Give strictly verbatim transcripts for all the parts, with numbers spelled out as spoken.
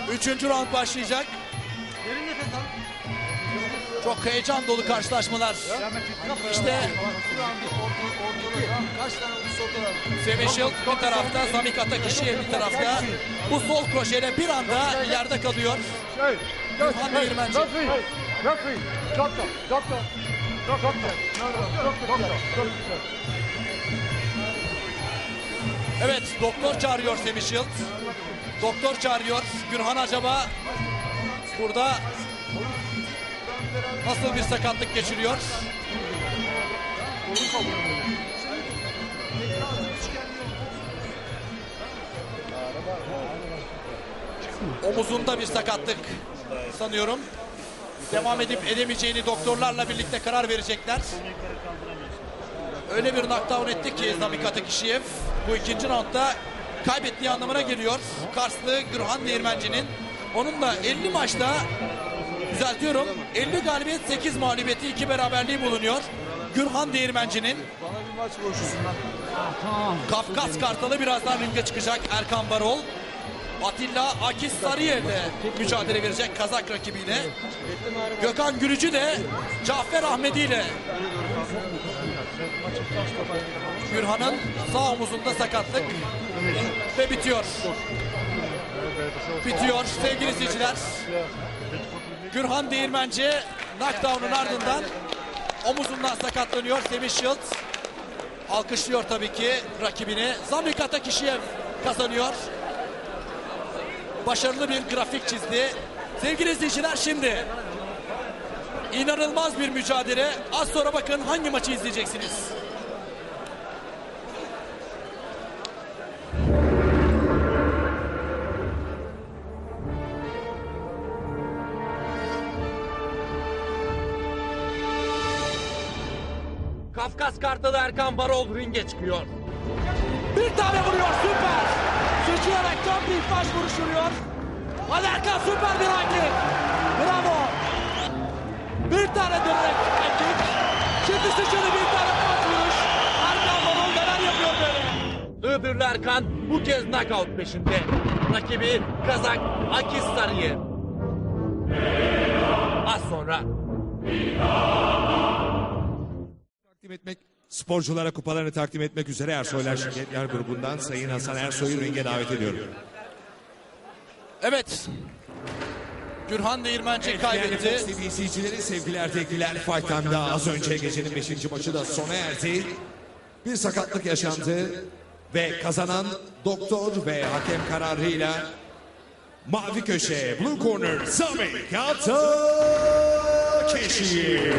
Üçüncü round başlayacak. Çok heyecan dolu karşılaşmalar. İşte Semih Shield bir tarafta, Zamik Atakişiyev bir tarafta. Bu sol kroşeyle bir anda yerde kalıyor. Gürhan Değirmenci. Evet, doktor çağırıyor Semih Shield. Doktor çağırıyor. Gürhan acaba burada nasıl bir sakatlık geçiriyor? Omuzunda bir sakatlık sanıyorum. Devam edip edemeyeceğini doktorlarla birlikte karar verecekler. Öyle bir knockdown etti ki Zamik Atakişiyev bu ikinci roundda kaybettiği anlamına geliyor. Karslı Gürhan Değirmenci'nin. Onunla elli maçta, düzeltiyorum, elli galibiyet sekiz mağlubiyeti iki beraberliği bulunuyor. Gürhan Değirmenci'nin. Kafkas Kartalı birazdan ringe çıkacak Erkan Barol. Atilla Akis Sarıyer'le mücadele verecek Kazak rakibiyle. Gökhan Gürücü de Cafer Ahmedi ile. Gürhan'ın sağ omuzunda sakatlık ve bitiyor. Bitiyor sevgili izleyiciler. Gürhan Değirmenci knockdown'un ardından omuzundan sakatlanıyor. Semih Shield alkışlıyor tabii ki rakibini. Zamik Atakişiyev kazanıyor. Başarılı bir grafik çizdi. Sevgili izleyiciler, şimdi inanılmaz bir mücadele. Az sonra bakın hangi maçı izleyeceksiniz. Kafkas Kartalı Erkan Barol ringe çıkıyor. Bir tane vuruyor, süper. Sıçrayarak tam bir baş vuruş vuruyor. Hadi Erkan, süper bir hareket. Bravo. Bir tane direkt erkek. Şimdi sıçradı bir tane baş vuruş. Erkan Barol neler yapıyor böyle. Iğdırlı Erkan bu kez knockout peşinde. Rakibi Kazak Akis Sarıyer. Az sonra. Takdim etmek, sporculara kupalarını takdim etmek üzere Ersoylar Şirketler Grubu'ndan Sayın Hasan Ersoy'u ringe davet ediyorum. Evet. Gürhan Değirmenci kaybetti. Fox T V izleyicileri, sevgili erkekler, Fight Time'da az önce gecenin beşinci maçı da sona erdi. Bir sakatlık yaşandı ve kazanan doktor ve hakem kararıyla mavi köşe, blue corner, Zamik Atakişiyev.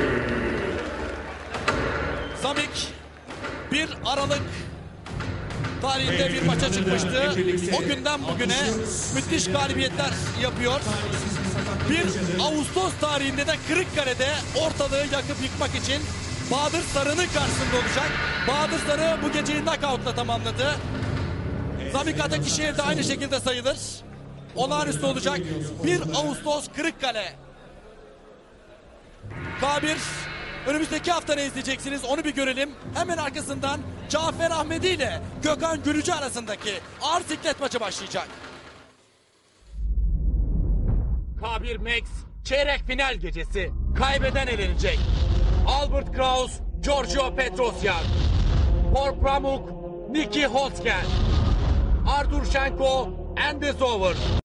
Zamik bir Aralık tarihinde bir maça çıkmıştı. O günden bugüne müthiş galibiyetler yapıyor. Bir Ağustos tarihinde de Kırıkkale'de ortalığı yakıp yıkmak için Bahadır Sarı'nın karşısında olacak. Bahadır Sarı bu geceyi knockout'la tamamladı. Zamik Atakişiyev de aynı şekilde sayılır. Olağanüstü olacak. bir Ağustos Kırıkkale. K bir önümüzdeki hafta ne izleyeceksiniz onu bir görelim. Hemen arkasından Cafer Ahmedi ile Gökhan Gürücü arasındaki ağır siklet maçı başlayacak. K bir Max çeyrek final gecesi. Kaybeden elenecek. Albert Kraus, Giorgio Petrosyan. Por Pramuk, Niki Holzken. Artur Shenko, Andy Zover.